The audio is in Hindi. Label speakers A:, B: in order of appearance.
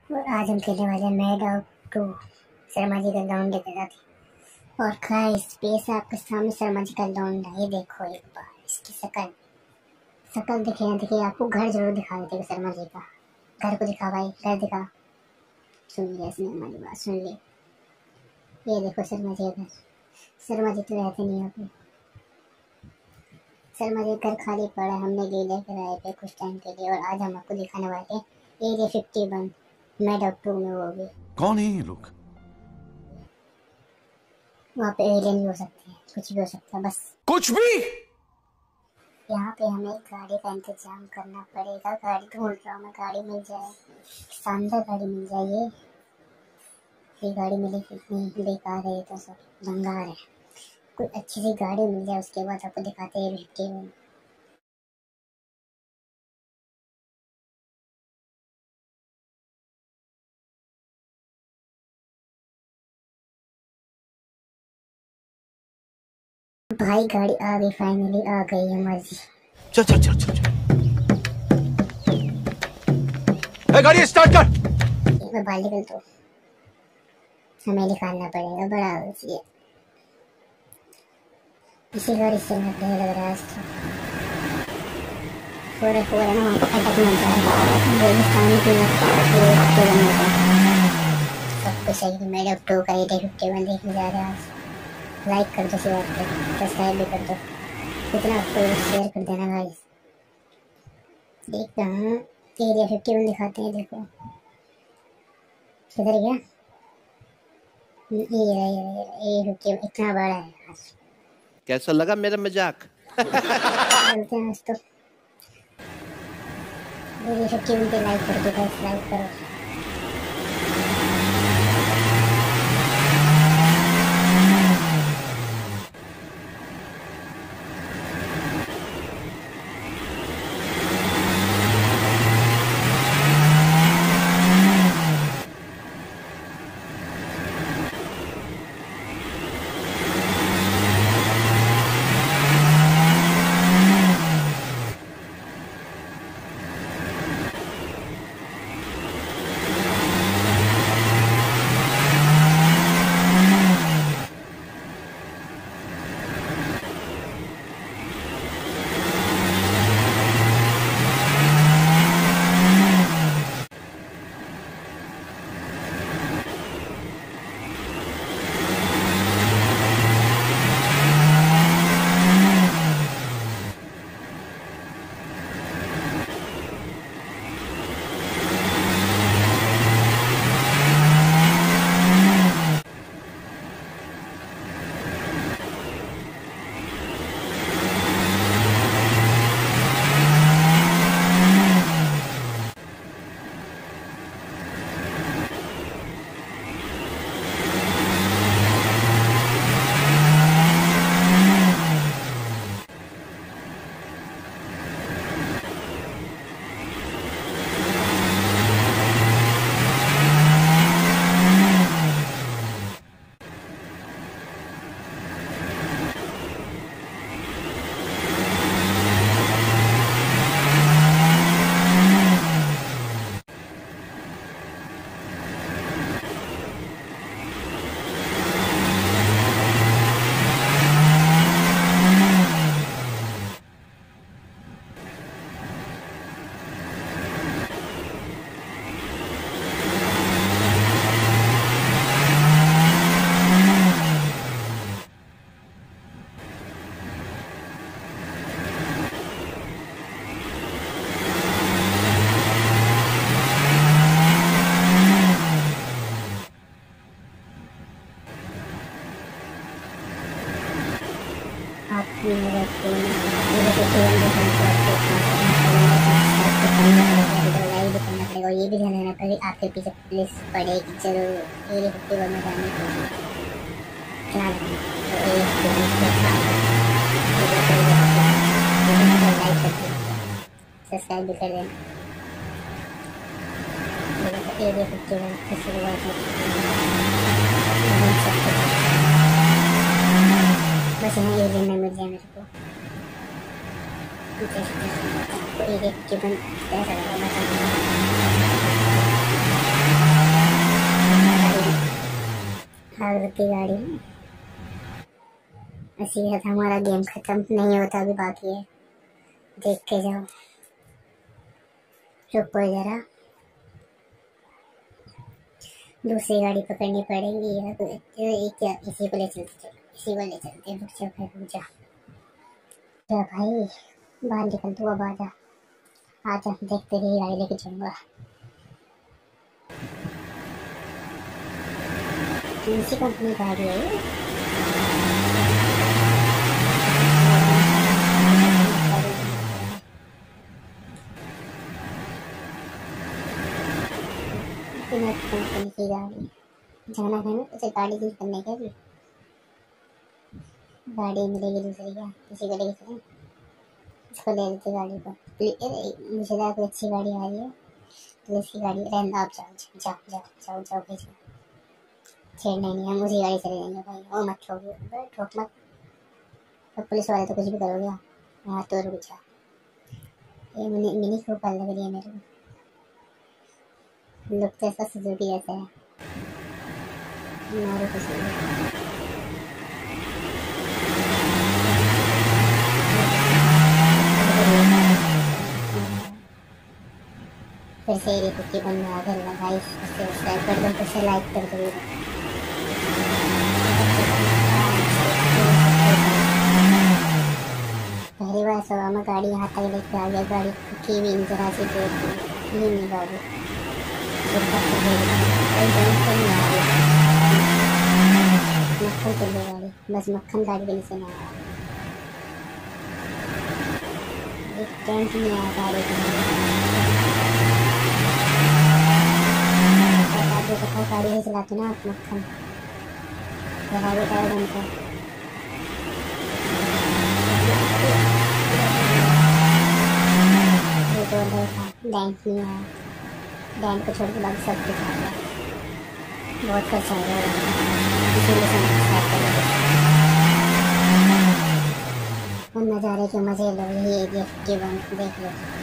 A: और आज हम खेलने वाले मेड आउट 2 शर्मा जी का लौंड देखा था। और गाइस स्पेस आपके सामने शर्मा जी का लौंडा, ये देखो एक बार इसकी शकल दिखे ना दिखे, आपको घर जरूर दिखा देते शर्मा जी का। घर को दिखा भाई, घर दिखा। सुन लिया इसने हमारी बात, सुन ली। ये देखो शर्मा जी घर। शर्मा जी तो रहते नहीं यहाँ पे। शर्मा जी घर खाली पड़ा, हमने ले लेकर आए थे कुछ टाइम के लिए। और आज हम आपको दिखाने वाले हैं एरिया 51 मेड आउट 2 में। वो भी
B: कौन है ये लोग?
A: वहाँ पे एलियन भी हो सकते हैं, कुछ भी हो सकता है, बस
B: कुछ भी।
A: यहाँ पे हमें गाड़ी का इंतजाम करना पड़ेगा। गाड़ी ढूंढ रहा हूँ मैं, गाड़ी मिल जाए, शानदार गाड़ी मिल जाए। ये गाड़ी मिली कितनी बेकार है, तो सब भंगार है। कोई अच्छी सी गाड़ी मिल जाए, उसके बाद आपको दिखाते हैं 51। भाई गाड़ी आ गई, फाइनली आ गई हमारी।
B: चल चल चल चल चल। गाड़ी स्टार्ट कर।
A: एक बार बाहर निकल तो हमें निकालना पड़ेगा, बड़ा है इसी गाड़ी से मैं डर लग रहा है। पूरे पूरे ना वहाँ पर अटकना चाहिए, रेगिस्तान की सब कुछ है। मेरे अब 2 का एरिया 51 देखने जा रहे हैं आज। लाइक कर दो, शेयर कर दो, सब्सक्राइब भी कर दो, कितना आपको शेयर कर देना गाइस। देखता हूँ एरिया 51 दिखाते हैं, देखो किधर गया। ये 51 इतना बड़ा है।
C: कैसा लगा मेरा मजाक?
A: चलते हैं आज तो। एरिया 51 पे लाइक कर दो गाइस, लाइक करो। आपकी मदद से मेरे को लाइक भी करना पड़ेगा। और ये भी ध्यान रखना पड़ेगा आपके पीछे पुलिस पड़ेगी जरूर। एरिया 51 में जाने के लिए ध्यान रखना। तो लाइक कर देना, सब्सक्राइब भी कर देना। एरिया 51 की शुरुआत बस यहाँ एरिया में मिल जाए मेरे को। आपको एरिया 51 कैसा लगा बता। की गाड़ी में। इसी के साथ हमारा गेम खत्म नहीं होता, अभी बाकी है, देख के जाओ। रुको जरा, दूसरी गाड़ी पकड़नी पड़ेगी या क्या, इसी को ले चलते, इसी को ले चलते। रुक जा भाई, रुक जा। जा भाई, बाहर निकल तू, अब आजा आजा, देखते ही गाड़ी लेके जाऊंगा। कौन सी कंपनी गाड़ी है ये? कंपनी की गाड़ी, जाना है ना उसे गाड़ी चेंज करने के लिए। गाड़ी मिलेगी दूसरी, क्या किसी को लेके चलें, इसको ले लेते गाड़ी को। मुझे लगा कोई अच्छी गाड़ी आ रही है, तो इसकी गाड़ी रहने दो। आप जाओ जाओ जाओ जाओ जाओ भाई, जाओ, छेड़ना नहीं, हम उसी गाड़ी चले जाएंगे भाई। ओ मत ठोक मत, तो पुलिस वाले तो कुछ भी करोगे। हाँ तो रुक जा, ये मिनी कूपर लग रही है मेरे को, लुक तो इसका सुजुकी जैसा है। मारो कुछ फिर से ये कुत्ती बन रहा है लगा, इससे सब्सक्राइब कर दो, फिर से लाइक कर दो। पहली बार सुबह में गाड़ी यहाँ तक लेके आ गया, गाड़ी की भी जरा सी देर थी, ये नहीं गाड़ी मक्खन चल रही गाड़ी, बस मक्खन गाड़ी के नीचे नहीं आया, एक टेंट नहीं आया गाड़ी के। गाड़ी ही चलाते ना आप मक्खन, गाड़ी टायर बनता है। बैंक नहीं आया, बैंक को छोड़ के बाकी सब कुछ आ गया, बहुत खर्चा आ गया, इसीलिए नज़ारे के मजे लो, ये देख के देख लो।